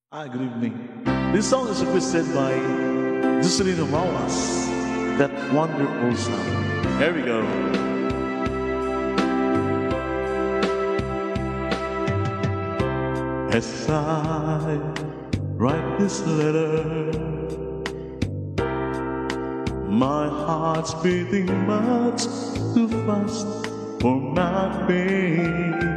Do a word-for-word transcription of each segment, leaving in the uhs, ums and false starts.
Hi, good evening. This song is requested by Juscelino Mawas, That Wonderful Sound. Here we go. As I write this letter, my heart's beating much too fast for my pain.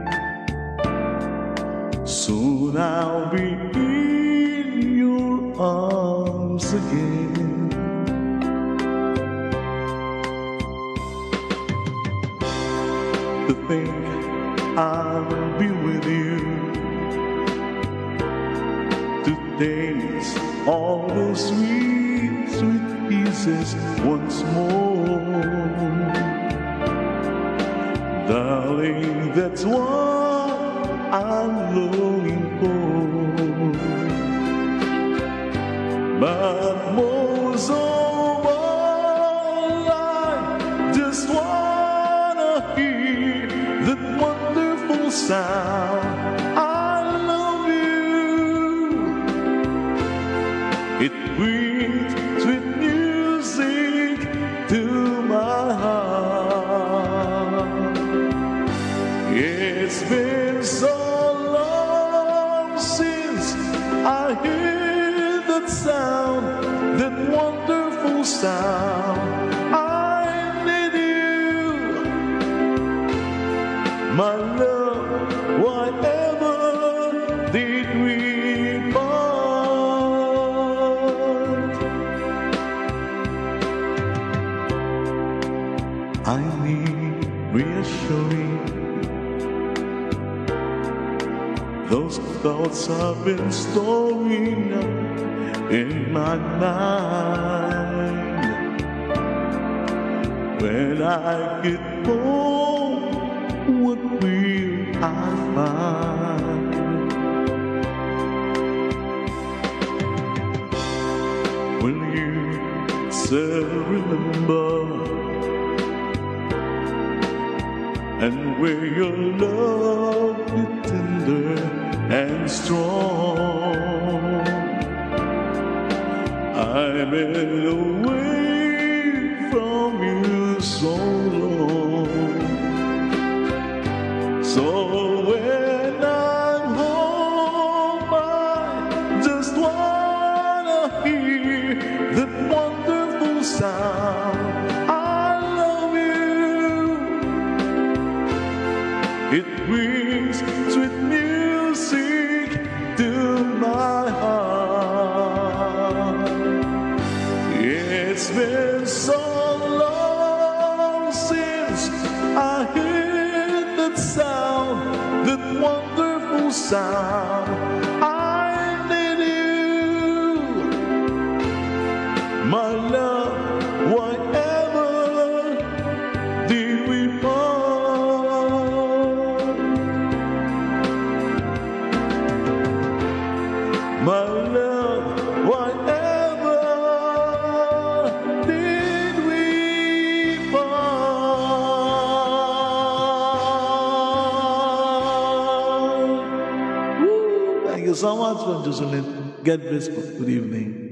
Soon I'll be in your arms again. To think I'll be with you, to taste all those sweet, sweet kisses once more. Darling, that's what I'm longing for. But most of all, I just wanna hear that wonderful sound. I love you. It brings sweet music to my heart. It's been so I hear that sound, that wonderful sound. I need you, my love. Whatever did we part? I need reassuring. Those thoughts have been storing up in my mind. When I get home, what will I find? Will you still remember? And where your love is tender and strong. I've been away from you so long. So when I'm home, I just wanna hear that wonderful sound. It brings sweet music to my heart. It's been so long since I heard that sound, that wonderful sound. I need you, my love. Whatever did we part? My love, whatever did we part? Woo! Thank you so much for Jocelyn. God bless you. Good evening.